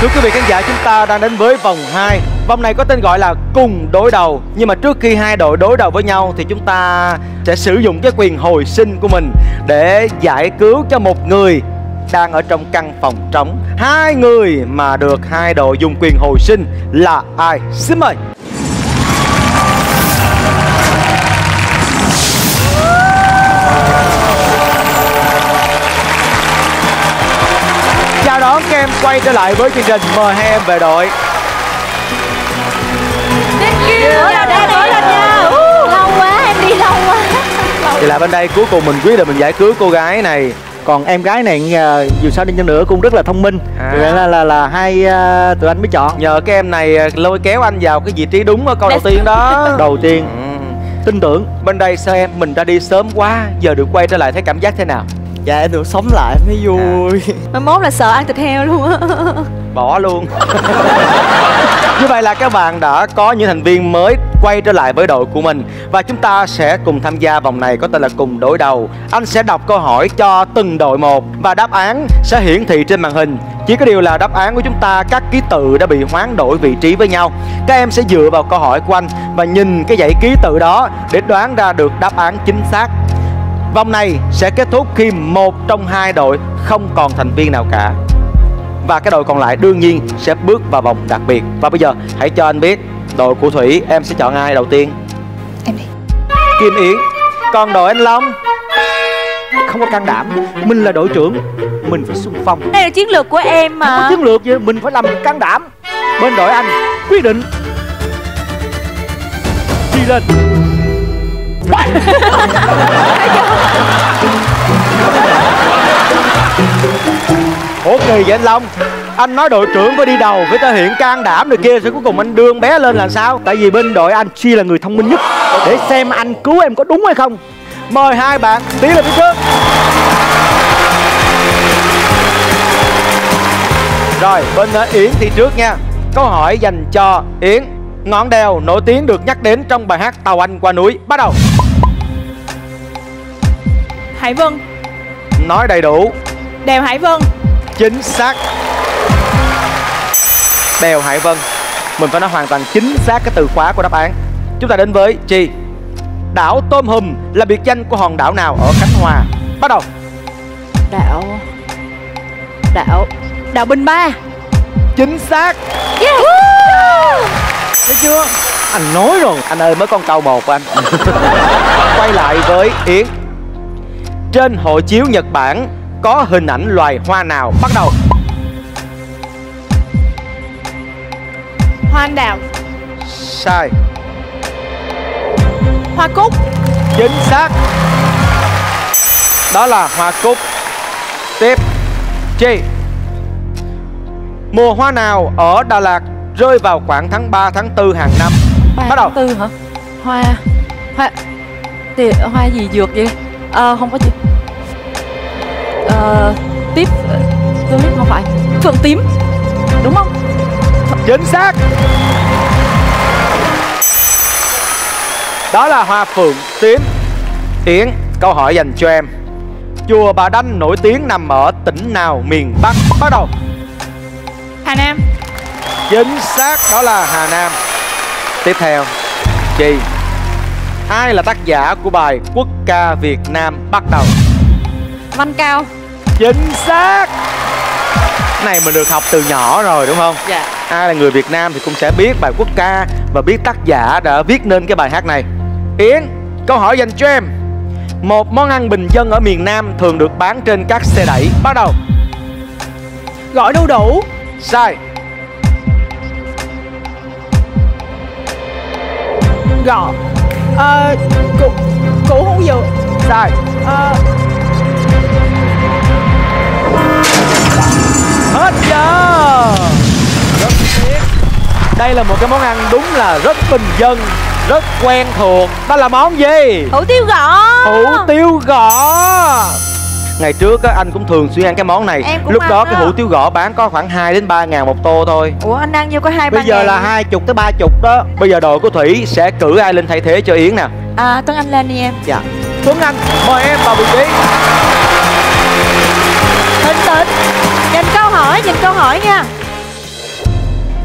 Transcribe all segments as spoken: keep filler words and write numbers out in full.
Thưa quý vị khán giả, chúng ta đang đến với vòng hai. Vòng này có tên gọi là cùng đối đầu. Nhưng mà trước khi hai đội đối đầu với nhau thì chúng ta sẽ sử dụng cái quyền hồi sinh của mình để giải cứu cho một người đang ở trong căn phòng trống. Hai người mà được hai đội dùng quyền hồi sinh là ai? Xin mời. Chào đón các em quay trở lại với chương trình. Mời hai em về đội. Thank you. Chào đón nổi lên nha. Lâu quá, em đi lâu quá. Thì là bên đây cuối cùng mình quyết định mình giải cứu cô gái này. Còn em gái này dù sao đi chăng nữa cũng rất là thông minh. À. Vậy là, là là hai uh, tụi anh mới chọn. Nhờ cái em này lôi kéo anh vào cái vị trí đúng ở câu đầu tiên đó. Đầu tiên Ừ. tin tưởng. Bên đây sao em, mình ra đi sớm quá, giờ được quay trở lại thấy cảm giác thế nào? Dạ em được sống lại mới vui. Mai mốt là sợ ăn thịt heo luôn á. Bỏ luôn. Như vậy là các bạn đã có những thành viên mới quay trở lại với đội của mình. Và chúng ta sẽ cùng tham gia vòng này có tên là cùng đối đầu. Anh sẽ đọc câu hỏi cho từng đội một và đáp án sẽ hiển thị trên màn hình. Chỉ có điều là đáp án của chúng ta, các ký tự đã bị hoán đổi vị trí với nhau. Các em sẽ dựa vào câu hỏi của anh và nhìn cái dãy ký tự đó để đoán ra được đáp án chính xác. Vòng này sẽ kết thúc khi một trong hai đội không còn thành viên nào cả. Và cái đội còn lại đương nhiên sẽ bước vào vòng đặc biệt. Và bây giờ hãy cho anh biết đội của Thủy em sẽ chọn ai đầu tiên? Em đi. Kim Yến. Còn đội anh Long? Không có can đảm. Mình là đội trưởng, mình phải xung phong. Đây là chiến lược của em mà. Không có chiến lược gì, mình phải làm can đảm. Bên đội anh quyết định đi lên. Ủa kỳ vậy anh Long? Anh nói đội trưởng phải đi đầu, phải thể hiện can đảm rồi kia, rồi cuối cùng anh đưa con bé lên là sao? Tại vì bên đội anh Chi là người thông minh nhất, để xem anh cứu em có đúng hay không. Mời hai bạn tiến lên phía trước. Rồi, bên Yến thì trước nha. Câu hỏi dành cho Yến. Ngọn đèo nổi tiếng được nhắc đến trong bài hát Tàu Anh Qua Núi. Bắt đầu. Hải Vân. Nói đầy đủ. Đèo Hải Vân. Chính xác. Đèo Hải Vân. Mình phải nói hoàn toàn chính xác cái từ khóa của đáp án. Chúng ta đến với Chi. Đảo Tôm Hùm là biệt danh của hòn đảo nào ở Khánh Hòa? Bắt đầu. Đảo Đảo Đảo Bình Ba. Chính xác. Yeah. Thấy chưa? Anh nói rồi. Anh ơi, mới con câu một của anh. Quay lại với Yến. Trên hộ chiếu Nhật Bản có hình ảnh loài hoa nào? Bắt đầu. Hoa anh đào. Sai. Hoa cúc. Chính xác. Đó là hoa cúc. Tiếp. Chi. Mùa hoa nào ở Đà Lạt rơi vào khoảng tháng ba, tháng tư hàng năm? Bắt đầu. Tư hả? Hoa Hoa thì hoa gì dược vậy? Ờ không có gì. Ờ tiếp tôi biết không phải. Phượng tím. Đúng không? Chính xác. Đó là hoa phượng tím. Yến, câu hỏi dành cho em. Chùa Bà Đanh nổi tiếng nằm ở tỉnh nào miền Bắc? Bắt đầu. Hà Nam. Chính xác, đó là Hà Nam. Tiếp theo, Chi. Ai là tác giả của bài Quốc ca Việt Nam? Bắt đầu. Văn Cao. Chính xác. Này mình được học từ nhỏ rồi đúng không? Dạ. Ai là người Việt Nam thì cũng sẽ biết bài quốc ca và biết tác giả đã viết nên cái bài hát này. Yến, câu hỏi dành cho em. Một món ăn bình dân ở miền Nam thường được bán trên các xe đẩy. Bắt đầu. Gỏi đu đủ. Sai. Gỏi Ờ Củ Củ hủ dừa. Sai. Ờ Hết giờ. Rất tiếc. Đây là một cái món ăn đúng là rất bình dân, rất quen thuộc. Đó là món gì? Hủ tiếu gõ. Hủ tiếu gõ. Ngày trước á, anh cũng thường xuyên ăn cái món này. Em cũng lúc ăn đó đó. cái hủ tiếu gõ bán có khoảng hai đến ba ngàn một tô thôi. Ủa anh ăn vô có hai ba Bây giờ ngàn là gì? hai chục tới ba chục đó. Bây giờ đội của Thủy sẽ cử ai lên thay thế cho Yến nè? À Tuấn Anh lên đi em. Dạ. Tuấn Anh, mời em vào vị trí. Bình tĩnh. Nhìn câu hỏi, nhìn câu hỏi nha.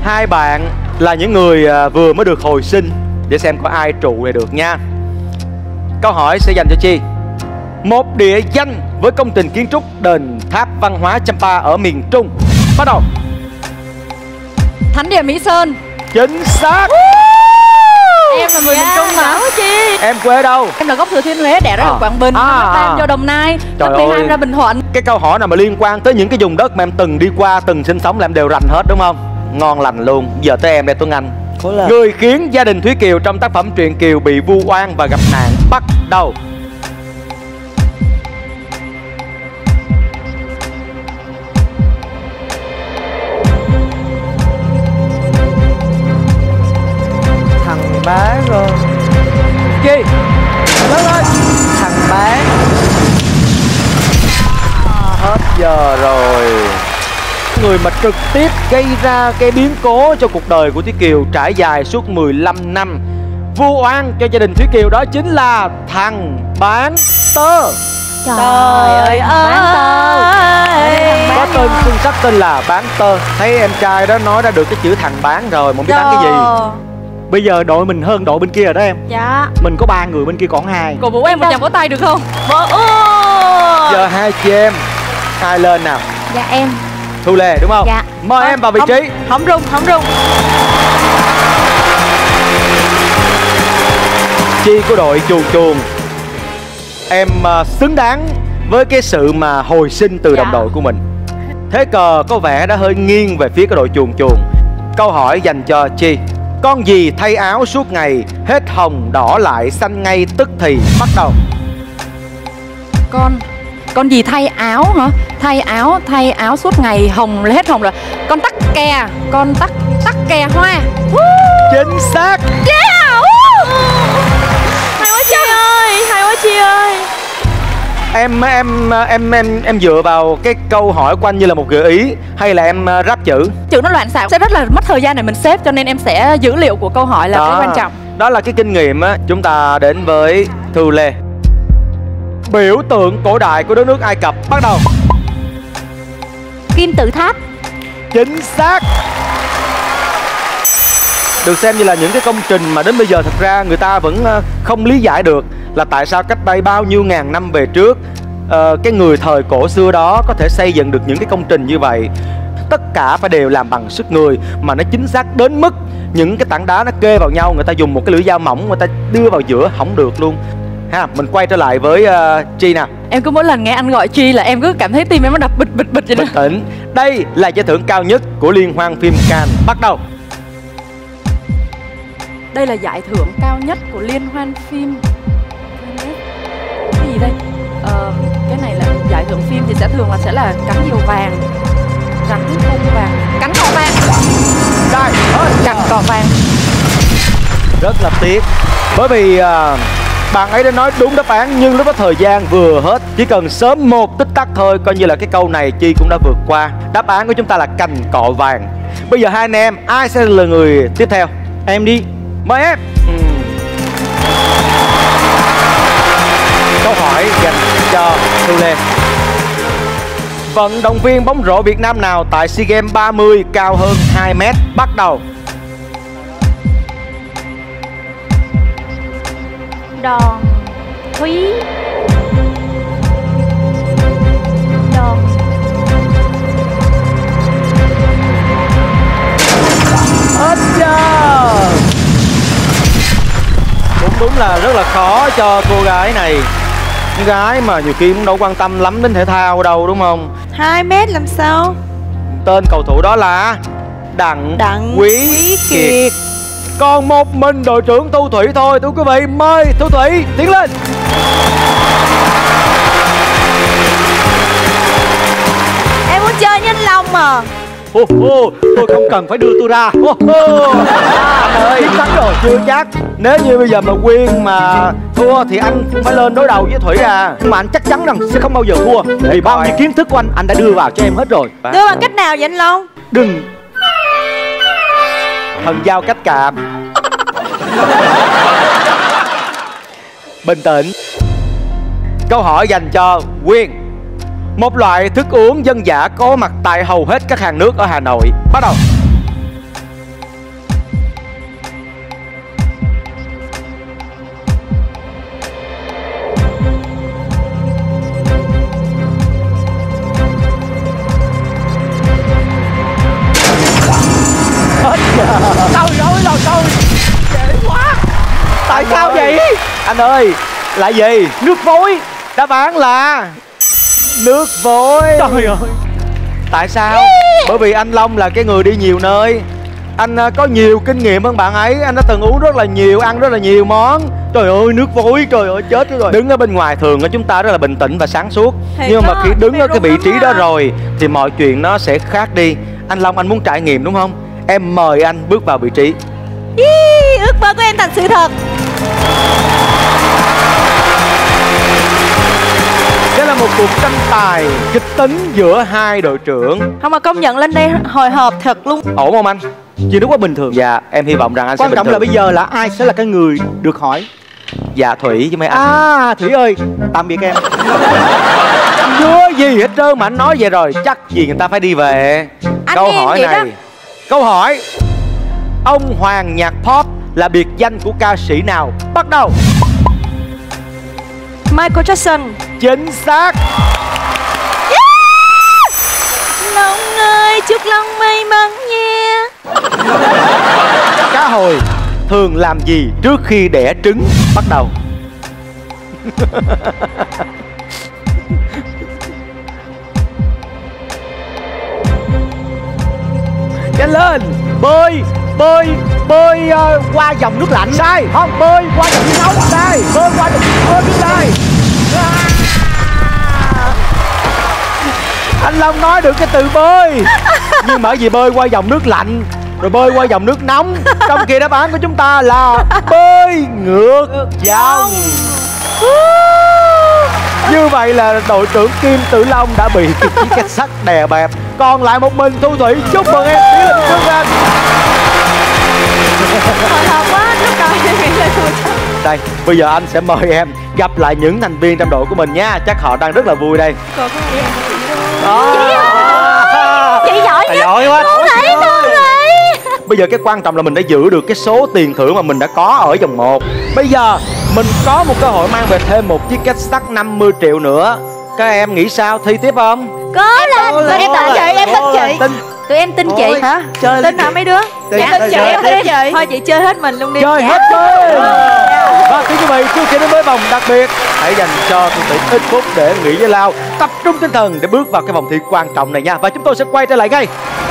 Hai bạn là những người à, vừa mới được hồi sinh. Để xem có ai trụ này được nha. Câu hỏi sẽ dành cho Chi. Một địa danh với công trình kiến trúc đền tháp văn hóa Champa ở miền Trung. Bắt đầu. Thánh địa Mỹ Sơn. Chính xác. Em là người miền Trung mà. Chi. Em quê đâu? Em là gốc Thừa Thiên Huế, đẻ ra À. ở Quảng Bình, À, năm lớp ba à. em vô Đồng Nai, Trời lớp mười hai ơi. em ra Bình Thuận. Cái câu hỏi nào mà liên quan tới những cái vùng đất mà em từng đi qua, từng sinh sống là em đều rành hết đúng không? Ngon lành luôn. Giờ tới em đây Tuấn Anh. Người khiến gia đình Thúy Kiều trong tác phẩm truyện Kiều bị vu oan và gặp nạn. Bắt đầu. Thằng Bá rồi. Chi? Lớn lên. Thằng Bá. Hết giờ rồi. Người mà trực tiếp gây ra cái biến cố cho cuộc đời của Thúy Kiều trải dài suốt mười lăm năm, vu oan cho gia đình Thúy Kiều, đó chính là thằng bán tơ. Trời ơi, bán tơ. Có tên xưng sắc tên là bán tơ. Thấy em trai đó nói ra được cái chữ thằng bán rồi, mà không biết bán cái gì. Bây giờ đội mình hơn đội bên kia rồi đó em. Dạ. Mình có ba người, bên kia còn hai. Cổ vũ em một tràng vỗ tay được không? Giờ hai chị em ai lên nào? Dạ em. Thu Lê đúng không? Dạ. Mời Không, em vào vị không, trí. Không rung, không rung. Chi của đội chuồn chuồn. Em uh, xứng đáng với cái sự mà hồi sinh từ Dạ. đồng đội của mình. Thế cờ có vẻ đã hơi nghiêng về phía cái đội chuồn chuồn. Câu hỏi dành cho Chi. Con gì thay áo suốt ngày, hết hồng đỏ lại xanh ngay tức thì. Bắt đầu. Con Con gì thay áo hả? Thay áo, thay áo suốt ngày hồng hết hồng rồi. Con tắc kè, con tắc tắc kè hoa. Chính xác. Yeah! Hay quá Chi ơi, hay quá Chi ơi. Em em em em em dựa vào cái câu hỏi của anh như là một gợi ý hay là em uh, ráp chữ? Chữ nó loạn xạo sẽ rất là mất thời gian để mình xếp, cho nên em sẽ dữ liệu của câu hỏi là cái quan trọng. Đó là cái kinh nghiệm á. Chúng ta đến với Thu Lê. Biểu tượng cổ đại của đất nước Ai Cập. Bắt đầu. Kim tự tháp. Chính xác. Được xem như là những cái công trình mà đến bây giờ thật ra người ta vẫn uh, không lý giải được là tại sao cách đây bao nhiêu ngàn năm về trước uh, cái người thời cổ xưa đó có thể xây dựng được những cái công trình như vậy. Tất cả phải đều làm bằng sức người, mà nó chính xác đến mức những cái tảng đá nó kê vào nhau, người ta dùng một cái lưỡi dao mỏng người ta đưa vào giữa không được luôn ha. Mình quay trở lại với uh, Chi nào. Em cứ mỗi lần nghe anh gọi Chi là em cứ cảm thấy tim em nó đập bịch bịch bịch vậy đó. Bình tĩnh. Đây là giải thưởng cao nhất của liên hoan phim Cannes. Bắt đầu. Đây là giải thưởng cao nhất của liên hoan phim. Cái gì đây? Ờ, cái này là giải thưởng phim thì sẽ thường là sẽ là cánh diều vàng, cánh cung vàng, cánh cò vàng. Đây, Cánh cò vàng. rất là tiếc bởi vì uh, bạn ấy đã nói đúng đáp án nhưng lúc đó thời gian vừa hết. Chỉ cần sớm một tích tắc thôi, coi như là cái câu này Chi cũng đã vượt qua. Đáp án của chúng ta là cành cọ vàng. Bây giờ hai anh em ai sẽ là người tiếp theo? Em đi. Mời em. Ừ. Câu hỏi dành cho Thu Lê. Vận động viên bóng rổ Việt Nam nào tại SEA Games ba mươi cao hơn hai mét? Bắt đầu. Đòn Thúy. Đòn Hết giờ. Cũng đúng là rất là khó cho cô gái này. Con gái mà nhiều khi cũng đâu quan tâm lắm đến thể thao đâu đúng không? Hai mét làm sao? Tên cầu thủ đó là Đặng, Đặng Quý, Quý Kiệt. Kiệt. Còn một mình đội trưởng Thu Thủy thôi. Thưa quý vị, mời Thu Thủy tiến lên. Em muốn chơi với anh Long mà. Ô, ô, tôi không cần phải đưa tôi ra. Ô, ô. Anh ơi, chắc rồi chưa chắc. Nếu như bây giờ mà Quyên mà thua thì anh phải lên đối đầu với Thủy à. Nhưng mà anh chắc chắn rằng sẽ không bao giờ thua. Vì bao nhiêu kiến thức của anh, anh đã đưa vào cho em hết rồi. Đưa bằng cách nào vậy anh Long? Đừng. Thần giao cách cạp. Bình tĩnh. Câu hỏi dành cho Quyên. Một loại thức uống dân dã có mặt tại hầu hết các hàng nước ở Hà Nội. Bắt đầu. Anh ơi, là gì? Nước vối. Đáp án là nước vối. Trời ơi. Tại sao? Bởi vì anh Long là cái người đi nhiều nơi. Anh à, có nhiều kinh nghiệm hơn bạn ấy. Anh đã từng uống rất là nhiều, ăn rất là nhiều món. Trời ơi, nước vối, trời ơi, chết rồi. Đứng ở bên ngoài thường của chúng ta rất là bình tĩnh và sáng suốt. Thì Nhưng mà có, khi đứng bị ở cái run vị lắm trí đó á. rồi thì mọi chuyện nó sẽ khác đi. Anh Long, anh muốn trải nghiệm đúng không? Em mời anh bước vào vị trí. Ý, ước mơ của em thành sự thật. Đây là một cuộc tranh tài kịch tính giữa hai đội trưởng. Không mà công nhận lên đây hồi hộp thật luôn. Ổn không anh? Chuyện đó quá bình thường. Dạ, em hy vọng rằng anh sẽ Quan bình trọng thường. là bây giờ là ai sẽ là cái người được hỏi. Dạ Thủy với mấy anh. À Thủy ơi, tạm biệt em. Chưa gì hết trơn mà anh nói vậy rồi, chắc gì người ta phải đi về. Anh Câu nghe em hỏi vậy này. đó. Câu hỏi: ông hoàng nhạc pop là biệt danh của ca sĩ nào? Bắt đầu. Michael Jackson. Chính xác. Long ơi, chúc Long may mắn nha. Cá hồi thường làm gì trước khi đẻ trứng? Bắt đầu. Nhanh lên. Bơi. Bơi. Bơi uh, qua dòng nước lạnh. Sai. Không, bơi qua dòng nước nóng. Sai. Bơi qua dòng bơi nước Sai. Anh Long nói được cái từ bơi, nhưng bởi vì bơi qua dòng nước lạnh rồi bơi qua dòng nước nóng, trong khi đáp án của chúng ta là bơi ngược dòng. Như vậy là đội trưởng Kim Tử Long đã bị cái chiếc két sắt đè bẹp, còn lại một mình Thu Thủy. Chúc mừng em tiến lên chương trình. Hồi hộp quá, lúc đầu em nghĩ là tôi chắc. Đây, bây giờ anh sẽ mời em gặp lại những thành viên trong đội của mình nha. Chắc họ đang rất là vui đây. Còn có gì Đó. chị giỏi Thầy nhất. giỏi quá. Con thấy con thấy. Bây giờ cái quan trọng là mình đã giữ được cái số tiền thưởng mà mình đã có ở vòng một. Bây giờ mình có một cơ hội mang về thêm một chiếc két sắt năm mươi triệu nữa. Các em nghĩ sao? Thi tiếp không? Có lên. Em tin chị, em tin chị. Tin. Tụi em tin chị. Hả? Chơi tin hả mấy đứa? Tin, Dạ, tin chị, chơi, em tin chị. Thôi chị chơi hết mình luôn đi. Chơi hết mình. Và thưa quý vị, trước khi đến với vòng đặc biệt, hãy dành cho Thu Thủy ít phút để nghỉ giải lao, tập trung tinh thần để bước vào cái vòng thi quan trọng này nha. Và chúng tôi sẽ quay trở lại ngay.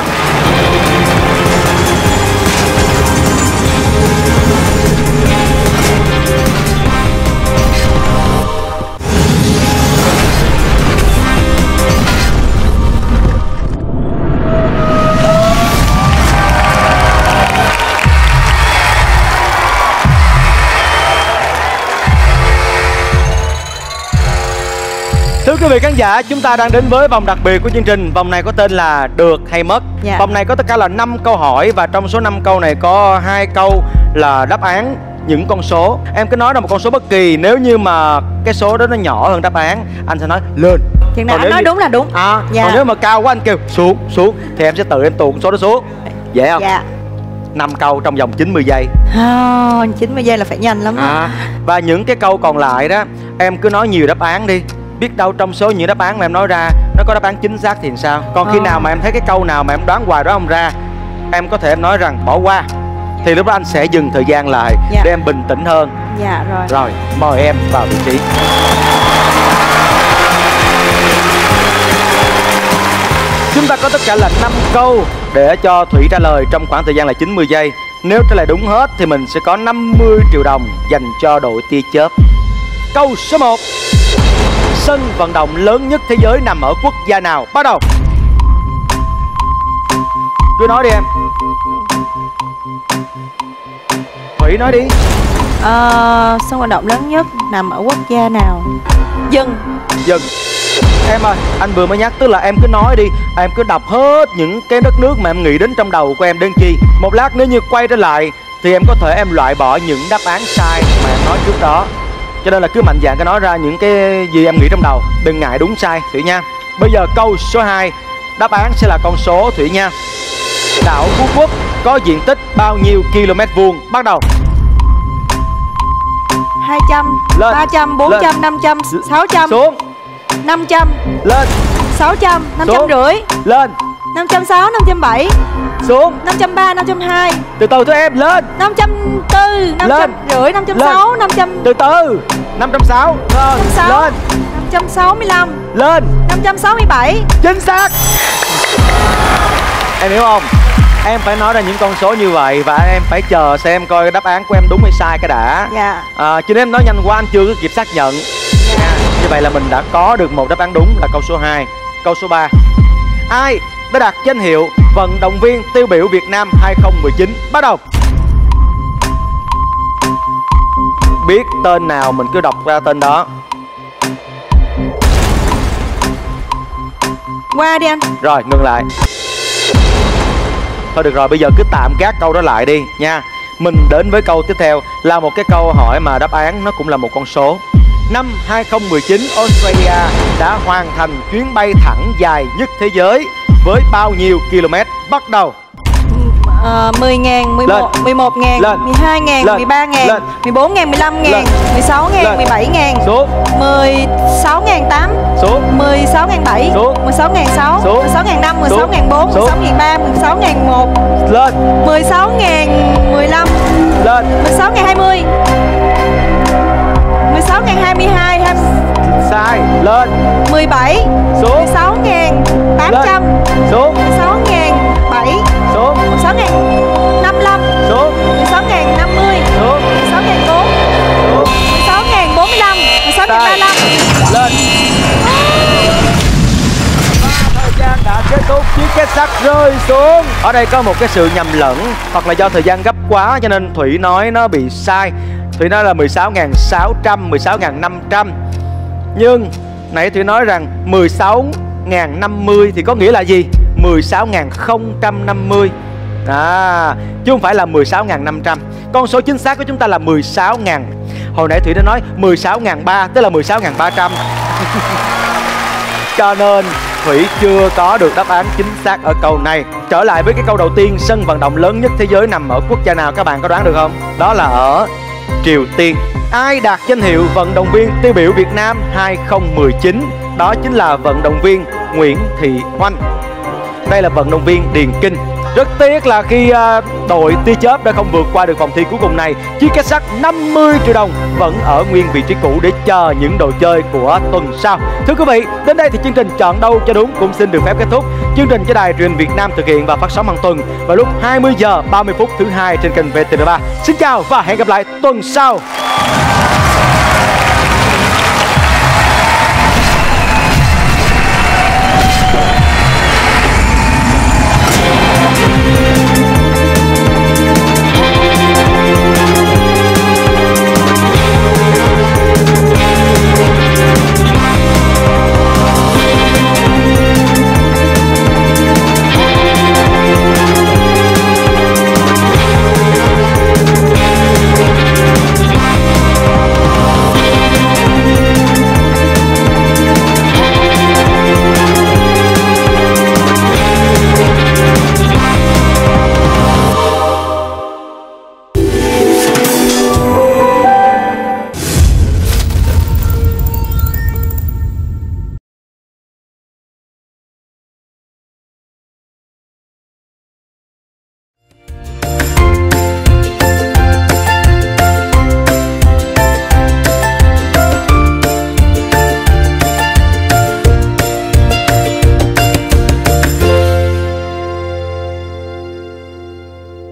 Thưa quý vị khán giả, chúng ta đang đến với vòng đặc biệt của chương trình. Vòng này có tên là được hay mất. Dạ. Vòng này có tất cả là năm câu hỏi, và trong số năm câu này có hai câu là đáp án những con số. Em cứ nói ra một con số bất kỳ, nếu như mà cái số đó nó nhỏ hơn đáp án, anh sẽ nói lên. Chừng nào Còn anh nếu nói như- đúng là đúng. À, Dạ. còn nếu mà cao quá anh kêu xuống, xuống thì em sẽ tự em tuột số đó xuống. Dễ không? Dạ. năm câu trong vòng chín mươi giây. À, chín mươi giây là phải nhanh lắm. À, và những cái câu còn lại đó, em cứ nói nhiều đáp án đi. Biết đâu trong số những đáp án mà em nói ra nó có đáp án chính xác thì sao? Còn khi Ờ. nào mà em thấy cái câu nào mà em đoán hoài đoán không ra, em có thể em nói rằng bỏ qua. Thì lúc đó anh sẽ dừng thời gian lại Dạ. để em bình tĩnh hơn. Dạ rồi. Rồi, mời em vào vị trí. Chúng ta có tất cả là năm câu để cho Thủy trả lời trong khoảng thời gian là chín mươi giây. Nếu trả lời đúng hết thì mình sẽ có năm mươi triệu đồng dành cho đội tia chớp. Câu số một. Sân vận động lớn nhất thế giới nằm ở quốc gia nào? Bắt đầu. Cứ nói đi em. Thủy nói đi. Ờ, sân vận động lớn nhất nằm ở quốc gia nào? Dừng. Dừng. Em ơi, anh vừa mới nhắc, tức là em cứ nói đi, em cứ đọc hết những cái đất nước mà em nghĩ đến trong đầu của em đến chi. Một lát nếu như quay trở lại thì em có thể em loại bỏ những đáp án sai mà em nói trước đó. Cho nên là cứ mạnh dạn cái nói ra những cái gì em nghĩ trong đầu, đừng ngại đúng sai Thủy nha. Bây giờ câu số hai, đáp án sẽ là con số Thủy nha. Đảo Phú Quốc có diện tích bao nhiêu km vuông? Bắt đầu. Hai trăm, Lên. ba trăm, bốn trăm, năm trăm, sáu trăm, Xuống. năm trăm, Lên. sáu trăm, năm trăm Xuống. rưỡi, Lên. năm trăm sáu, năm trăm bảy, Xuống. năm trăm ba, năm trăm hai. Từ từ thôi em, lên. năm trăm tư, năm trăm rưỡi, năm trăm sáu, năm trăm. Từ từ. năm trăm sáu. Rồi, lên. năm trăm sáu mươi lăm. Lên. năm trăm sáu mươi bảy. Chính xác. Em hiểu không? Em phải nói ra những con số như vậy và em phải chờ xem coi đáp án của em đúng hay sai cái đã. Dạ. À, chứ nếu em nói nhanh quá anh chưa có kịp xác nhận. Dạ. Như vậy là mình đã có được một đáp án đúng là câu số hai. Câu số ba. Ai đã đạt danh hiệu vận động viên tiêu biểu Việt Nam hai không một chín? Bắt đầu. Biết tên nào mình cứ đọc ra tên đó. Qua đi anh. Rồi, ngừng lại. Thôi được rồi, bây giờ cứ tạm gác câu đó lại đi nha. Mình đến với câu tiếp theo là một cái câu hỏi mà đáp án nó cũng là một con số. Năm hai không một chín, Australia đã hoàn thành chuyến bay thẳng dài nhất thế giới với bao nhiêu km? Bắt đầu. Ờ, mười ngàn, mười một, mười một ngàn, mười hai ngàn, mười ba ngàn, mười bốn ngàn, mười lăm ngàn, mười sáu ngàn, mười bảy ngàn. Xuống. mười sáu ngàn tám. Xuống. mười sáu ngàn bảy. Xuống. mười sáu ngàn sáu. Xuống. mười sáu ngàn năm, mười sáu ngàn bốn, mười sáu ngàn ba, mười sáu ngàn một. Lên. mười sáu ngàn mười lăm. Lên. mười sáu ngàn hai mươi. mười sáu ngàn hai mươi hai. Sai. Lên. mười bảy. Xuống. mười sáu ngàn tám trăm. Xuống. mười sáu ngàn bảy. Xuống. mười sáu ngàn năm mươi lăm. Xuống. mười sáu ngàn năm mươi. Xuống. mười sáu ngàn bốn. mười sáu ngàn bốn mươi lăm. mười sáu ngàn ba mươi lăm. Lên. Thời gian đã kết thúc, chiếc két sắt rơi xuống. Ở đây có một cái sự nhầm lẫn, hoặc là do thời gian gấp quá cho nên Thủy nói nó bị sai. Thủy nói là mười sáu ngàn sáu trăm, mười sáu ngàn năm trăm. Nhưng nãy Thủy nói rằng mười sáu ngàn năm mươi thì có nghĩa là gì? mười sáu ngàn không trăm năm mươi. À, chứ không phải là mười sáu ngàn năm trăm. Con số chính xác của chúng ta là mười sáu ngàn. Hồi nãy Thủy đã nói mười sáu ngàn ba, tức là mười sáu ngàn ba trăm. Cho nên Thủy chưa có được đáp án chính xác ở câu này. Trở lại với cái câu đầu tiên, sân vận động lớn nhất thế giới nằm ở quốc gia nào, các bạn có đoán được không? Đó là ở Triều Tiên. Ai đạt danh hiệu vận động viên tiêu biểu Việt Nam hai không một chín? Đó chính là vận động viên Nguyễn Thị Oanh. Đây là vận động viên điền kinh. Rất tiếc là khi uh, đội tia chớp đã không vượt qua được vòng thi cuối cùng này. Chiếc két sắt năm mươi triệu đồng vẫn ở nguyên vị trí cũ để chờ những đồ chơi của tuần sau. Thưa quý vị, đến đây thì chương trình Chọn Đâu Cho Đúng cũng xin được phép kết thúc. Chương trình do Đài Truyền Việt Nam thực hiện và phát sóng hàng tuần vào lúc hai mươi giờ ba mươi phút thứ hai trên kênh vê tê vê ba. Xin chào và hẹn gặp lại tuần sau.